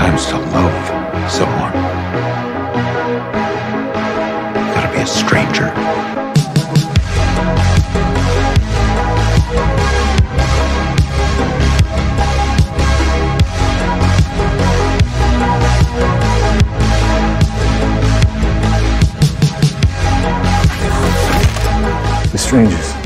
Sometimes to love someone, you gotta be a stranger. We're strangers.